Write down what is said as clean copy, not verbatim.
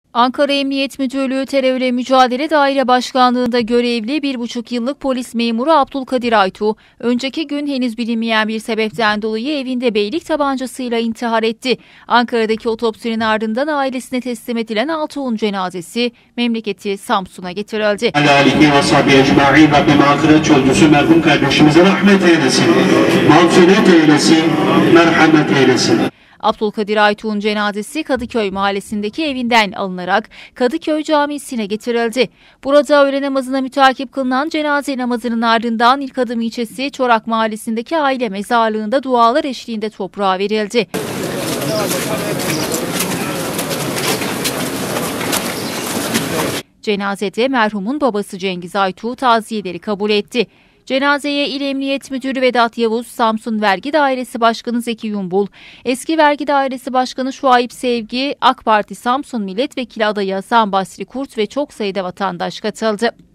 Ankara Emniyet Müdürlüğü Terörle Mücadele Daire Başkanlığı'nda görevli 1,5 yıllık polis memuru Abdülkadir Aytuğ, önceki gün henüz bilinmeyen bir sebepten dolayı evinde beylik tabancasıyla intihar etti. Ankara'daki otopsinin ardından ailesine teslim edilen Aytuğ'un cenazesi memleketi Samsun'a getirildi. Alihi ve sahbihi ecma'in, Rabbim ahiret yolcusu merhum kardeşimize rahmet eylesin, mağfiret eylesin, merhamet eylesin. Abdülkadir Aytuğ'un cenazesi Kadıköy mahallesindeki evinden alınarak Kadıköy Camisi'ne getirildi. Burada öğle namazına mütakip kılınan cenaze namazının ardından İlkadım ilçesi Çorak mahallesindeki aile mezarlığında dualar eşliğinde toprağa verildi. Cenazede merhumun babası Cengiz Aytuğ taziyeleri kabul etti. Cenazeye İl Emniyet Müdürü Vedat Yavuz, Samsun Vergi Dairesi Başkanı Zeki Yumbul, Eski Vergi Dairesi Başkanı Şuayb Sevgi, AK Parti Samsun Milletvekili adayı Hasan Basri Kurt ve çok sayıda vatandaş katıldı.